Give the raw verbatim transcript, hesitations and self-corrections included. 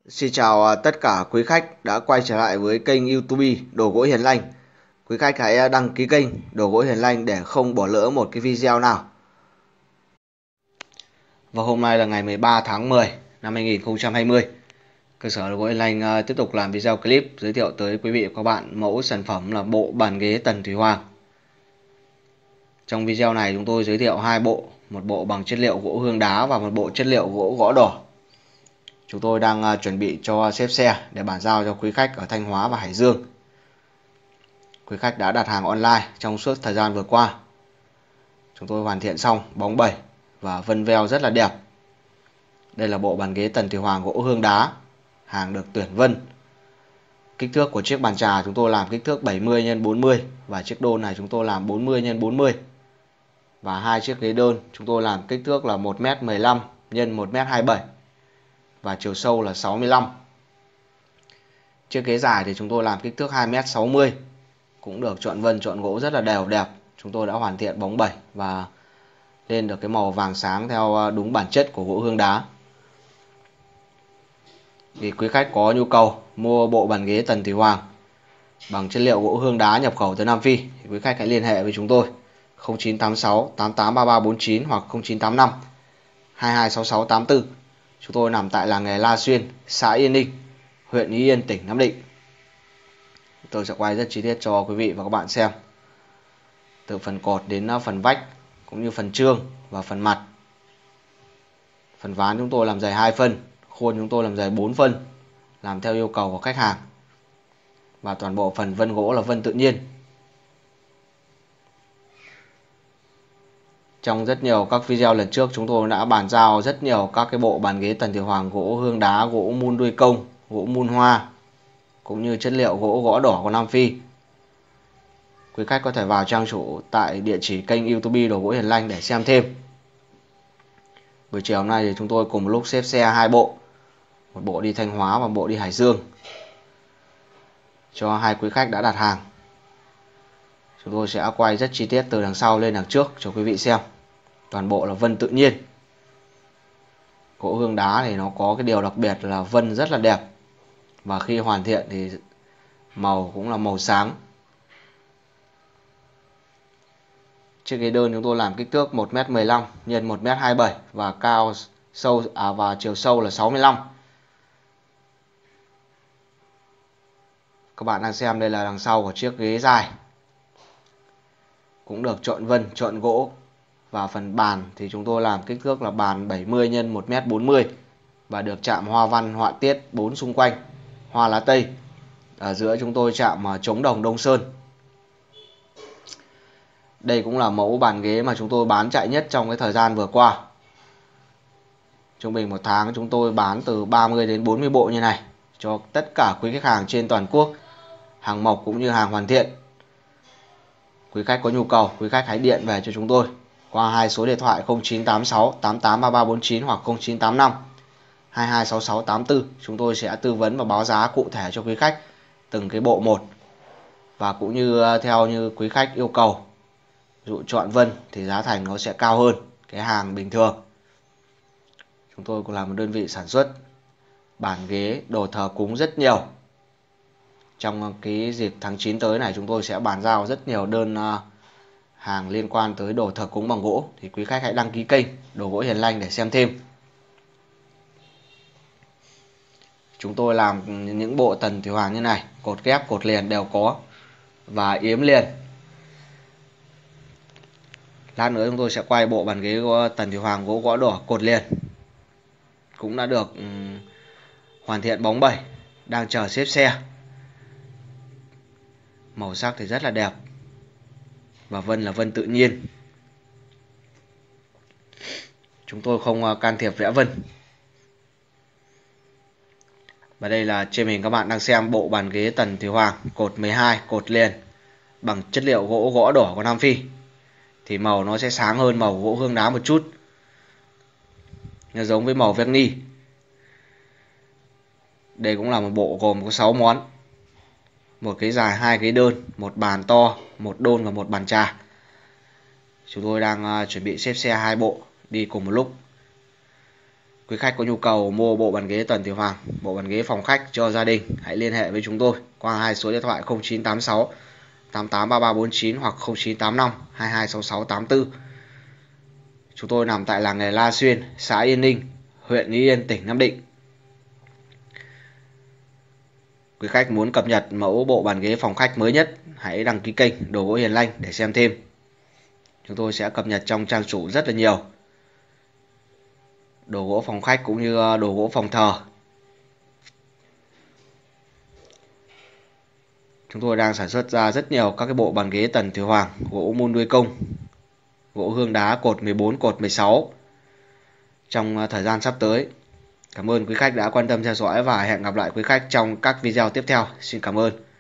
Xin chào à, tất cả quý khách đã quay trở lại với kênh YouTube Đồ Gỗ Hiền Lành. Quý khách hãy à, đăng ký kênh Đồ Gỗ Hiền Lành để không bỏ lỡ một cái video nào. Và hôm nay là ngày mười ba tháng mười năm hai nghìn không trăm hai mươi. Cơ sở Đồ Gỗ Hiền Lành à, tiếp tục làm video clip giới thiệu tới quý vị và các bạn mẫu sản phẩm là bộ bàn ghế Tần Thủy Hoàng. Trong video này chúng tôi giới thiệu hai bộ, một bộ bằng chất liệu gỗ hương đá và một bộ chất liệu gỗ gõ đỏ. Chúng tôi đang uh, chuẩn bị cho xếp xe để bàn giao cho quý khách ở Thanh Hóa và Hải Dương. Quý khách đã đặt hàng online trong suốt thời gian vừa qua. Chúng tôi hoàn thiện xong bóng bẩy và vân veo rất là đẹp. Đây là bộ bàn ghế Tần Thủy Hoàng gỗ hương đá, hàng được tuyển vân. Kích thước của chiếc bàn trà chúng tôi làm kích thước bảy mươi nhân bốn mươi và chiếc đôn này chúng tôi làm bốn mươi nhân bốn mươi. Và hai chiếc ghế đơn chúng tôi làm kích thước là một mét mười lăm nhân một mét hai mươi bảy và chiều sâu là sáu mươi lăm. Chiếc ghế dài thì chúng tôi làm kích thước hai mét sáu mươi, cũng được chọn vân chọn gỗ rất là đều đẹp. Chúng tôi đã hoàn thiện bóng bẩy và lên được cái màu vàng sáng theo đúng bản chất của gỗ hương đá. Vì quý khách có nhu cầu mua bộ bàn ghế Tần Thủy Hoàng bằng chất liệu gỗ hương đá nhập khẩu từ Nam Phi thì quý khách hãy liên hệ với chúng tôi không chín tám sáu tám tám ba ba bốn chín hoặc không chín tám năm hai hai sáu sáu tám tư. Chúng tôi nằm tại làng nghề La Xuyên, xã Yên Ninh, huyện Ý Yên, tỉnh Nam Định. Tôi sẽ quay rất chi tiết cho quý vị và các bạn xem, từ phần cột đến phần vách cũng như phần trương và phần mặt. Phần ván chúng tôi làm dày hai phân, khuôn chúng tôi làm dày bốn phân, làm theo yêu cầu của khách hàng. Và toàn bộ phần vân gỗ là vân tự nhiên. Trong rất nhiều các video lần trước chúng tôi đã bàn giao rất nhiều các cái bộ bàn ghế Tần Thủy Hoàng gỗ hương đá, gỗ mun đuôi công, gỗ mun hoa cũng như chất liệu gỗ gõ đỏ của Nam Phi. Quý khách có thể vào trang chủ tại địa chỉ kênh YouTube Đồ Gỗ Hiền Lành để xem thêm. Buổi chiều hôm nay thì chúng tôi cùng lúc xếp xe hai bộ, một bộ đi Thanh Hóa và một bộ đi Hải Dương, cho hai quý khách đã đặt hàng. Chúng tôi sẽ quay rất chi tiết từ đằng sau lên đằng trước cho quý vị xem. Toàn bộ là vân tự nhiên. Gỗ hương đá thì nó có cái điều đặc biệt là vân rất là đẹp, và khi hoàn thiện thì màu cũng là màu sáng. Chiếc ghế đơn chúng tôi làm kích thước một mét mười lăm nhân một mét hai mươi bảy và cao sâu à, và chiều sâu là sáu mươi lăm. Các bạn đang xem đây là đằng sau của chiếc ghế dài, cũng được chọn vân chọn gỗ. Và phần bàn thì chúng tôi làm kích thước là bàn bảy mươi nhân một mét bốn mươi và được chạm hoa văn họa tiết bốn xung quanh, hoa lá tây. Ở giữa chúng tôi chạm trống đồng Đông Sơn. Đây cũng là mẫu bàn ghế mà chúng tôi bán chạy nhất trong cái thời gian vừa qua. Trung bình một tháng chúng tôi bán từ ba mươi đến bốn mươi bộ như này cho tất cả quý khách hàng trên toàn quốc, hàng mộc cũng như hàng hoàn thiện. Quý khách có nhu cầu, quý khách hãy điện về cho chúng tôi qua hai số điện thoại không chín tám sáu tám tám ba ba bốn chín hoặc không chín tám năm hai hai sáu sáu tám tư. Chúng tôi sẽ tư vấn và báo giá cụ thể cho quý khách từng cái bộ một, và cũng như theo như quý khách yêu cầu. Ví dụ chọn vân thì giá thành nó sẽ cao hơn cái hàng bình thường. Chúng tôi cũng là một đơn vị sản xuất bàn ghế đồ thờ cúng rất nhiều. Trong cái dịp tháng chín tới này chúng tôi sẽ bàn giao rất nhiều đơn hàng liên quan tới đồ thờ cúng bằng gỗ. Thì quý khách hãy đăng ký kênh Đồ Gỗ Hiền Lành để xem thêm. Chúng tôi làm những bộ Tần Thủy Hoàng như này, cột ghép cột liền đều có và yếm liền. Lát nữa chúng tôi sẽ quay bộ bàn ghế Tần Thủy Hoàng gỗ gõ đỏ cột liền, cũng đã được um, hoàn thiện bóng bẩy, đang chờ xếp xe. Màu sắc thì rất là đẹp, và vân là vân tự nhiên. Chúng tôi không uh, can thiệp vẽ vân. Và đây là trên mình các bạn đang xem bộ bàn ghế Tần Thủy Hoàng cột mười hai, cột liền bằng chất liệu gỗ gõ đỏ của Nam Phi. Thì màu nó sẽ sáng hơn màu gỗ hương đá một chút, nó giống với màu verni. Đây cũng là một bộ gồm có sáu món, một cái dài, hai cái đơn, một bàn to, một đôn và một bàn trà. Chúng tôi đang uh, chuẩn bị xếp xe hai bộ đi cùng một lúc. Quý khách có nhu cầu mua bộ bàn ghế Tần Thủy Hoàng, bộ bàn ghế phòng khách cho gia đình, hãy liên hệ với chúng tôi qua hai số điện thoại không chín tám sáu tám tám ba ba bốn chín hoặc không chín tám năm hai hai sáu sáu tám tư. Chúng tôi nằm tại làng nghề La Xuyên, xã Yên Ninh, huyện Ý Yên, tỉnh Nam Định. Quý khách muốn cập nhật mẫu bộ bàn ghế phòng khách mới nhất, hãy đăng ký kênh Đồ Gỗ Hiền Lanh để xem thêm. Chúng tôi sẽ cập nhật trong trang chủ rất là nhiều đồ gỗ phòng khách cũng như đồ gỗ phòng thờ. Chúng tôi đang sản xuất ra rất nhiều các cái bộ bàn ghế Tần Thủy Hoàng, gỗ mun đuôi công, gỗ hương đá cột mười bốn, cột mười sáu trong thời gian sắp tới. Cảm ơn quý khách đã quan tâm theo dõi và hẹn gặp lại quý khách trong các video tiếp theo. Xin cảm ơn.